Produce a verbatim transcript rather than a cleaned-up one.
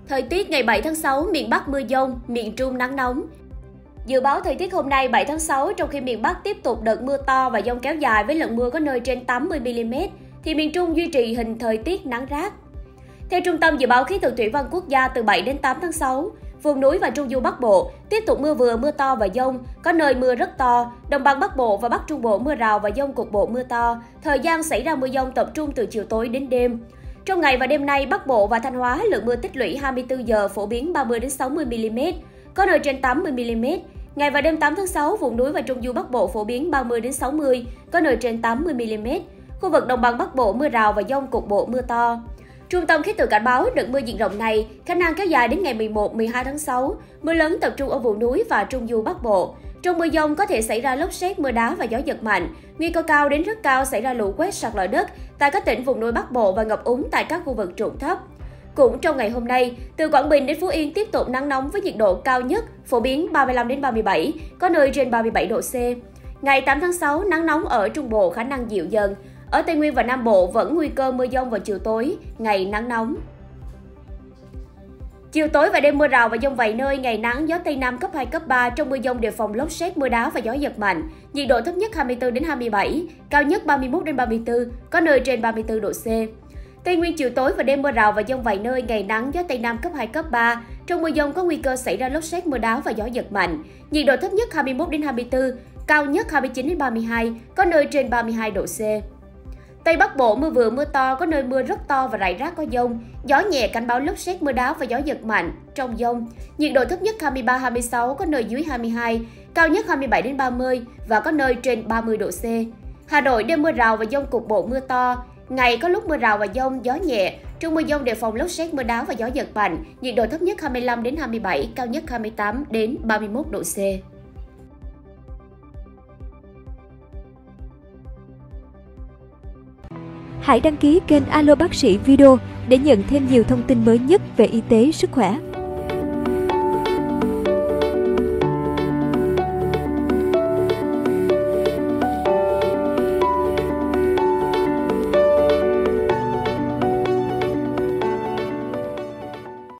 Thời tiết ngày bảy tháng sáu, miền Bắc mưa dông, miền Trung nắng nóng. Dự báo thời tiết hôm nay bảy tháng sáu, trong khi miền Bắc tiếp tục đợt mưa to và dông kéo dài với lượng mưa có nơi trên tám mươi mi li mét, thì miền Trung duy trì hình thời tiết nắng rát. Theo Trung tâm Dự báo Khí tượng Thủy văn Quốc gia, từ bảy đến tám tháng sáu, vùng núi và Trung du Bắc Bộ tiếp tục mưa vừa, mưa to và dông, có nơi mưa rất to. Đồng bằng Bắc Bộ và Bắc Trung Bộ mưa rào và dông cục bộ mưa to. Thời gian xảy ra mưa dông tập trung từ chiều tối đến đêm. Trong ngày và đêm nay, Bắc Bộ và Thanh Hóa lượng mưa tích lũy hai mươi tư giờ phổ biến ba mươi đến sáu mươi mi li mét, có nơi trên tám mươi mi li mét. Ngày và đêm tám tháng sáu, vùng núi và Trung du Bắc Bộ phổ biến ba mươi đến sáu mươi, có nơi trên tám mươi mi li mét. Khu vực Đồng bằng Bắc Bộ mưa rào và dông cục bộ mưa to. Trung tâm Khí tượng cảnh báo đợt mưa diện rộng này khả năng kéo dài đến ngày mười một, mười hai tháng sáu. Mưa lớn tập trung ở vùng núi và Trung du Bắc Bộ. Trong mưa dông có thể xảy ra lốc sét, mưa đá và gió giật mạnh. Nguy cơ cao đến rất cao xảy ra lũ quét, sạt lở đất tại các tỉnh vùng núi Bắc Bộ và ngập úng tại các khu vực trũng thấp. Cũng trong ngày hôm nay, từ Quảng Bình đến Phú Yên tiếp tục nắng nóng với nhiệt độ cao nhất phổ biến ba mươi lăm đến ba mươi bảy, có nơi trên ba mươi bảy độ C. Ngày tám tháng sáu, nắng nóng ở Trung Bộ khả năng dịu dần. Ở Tây Nguyên và Nam Bộ vẫn nguy cơ mưa dông vào chiều tối, ngày nắng nóng. Chiều tối và đêm mưa rào và dông vài nơi, ngày nắng, gió Tây Nam cấp hai, cấp ba, trong mưa dông đề phòng lốc sét, mưa đá và gió giật mạnh. Nhiệt độ thấp nhất hai mươi tư đến hai mươi bảy, cao nhất ba mươi mốt đến ba mươi tư, có nơi trên ba mươi tư độ C. Tây Nguyên chiều tối và đêm mưa rào và dông vài nơi, ngày nắng, gió Tây Nam cấp hai, cấp ba, trong mưa dông có nguy cơ xảy ra lốc sét, mưa đá và gió giật mạnh. Nhiệt độ thấp nhất hai mươi mốt đến hai mươi tư, cao nhất hai mươi chín đến ba mươi hai, có nơi trên ba mươi hai độ C. Tây Bắc Bộ mưa vừa mưa to, có nơi mưa rất to và rải rác có dông. Gió nhẹ, cảnh báo lốc sét, mưa đá và gió giật mạnh trong dông. Nhiệt độ thấp nhất hai mươi ba, hai mươi sáu, có nơi dưới hai mươi hai, cao nhất hai mươi bảy đến ba mươi và có nơi trên ba mươi độ C. Hà Nội đêm mưa rào và dông cục bộ mưa to. Ngày có lúc mưa rào và dông, gió nhẹ. Trong mưa dông đề phòng lốc sét, mưa đá và gió giật mạnh. Nhiệt độ thấp nhất hai mươi lăm đến hai mươi bảy, cao nhất hai mươi tám đến ba mươi mốt độ C. Hãy đăng ký kênh Alo Bác sĩ Video để nhận thêm nhiều thông tin mới nhất về y tế, sức khỏe.